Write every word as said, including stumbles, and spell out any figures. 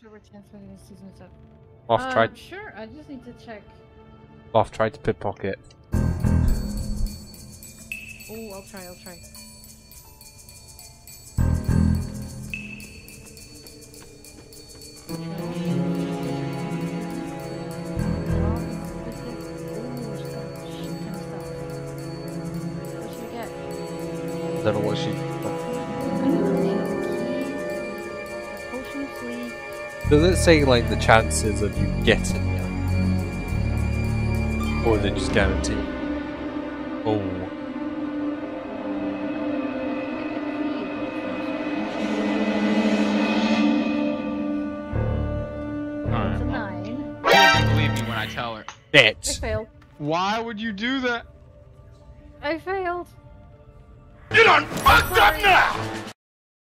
Off uh, tried. Sure, I just need to check. Off tried to pickpocket. Oh, I'll try, I'll try. I don't know what she. Potion of sleep. Does it say like the chances of you getting it? Or is it just guaranteed? Oh. Alright. It's a nine. She doesn't believe me when I tell her. I It. failed. Why would you do that? I failed. You done fucked up now!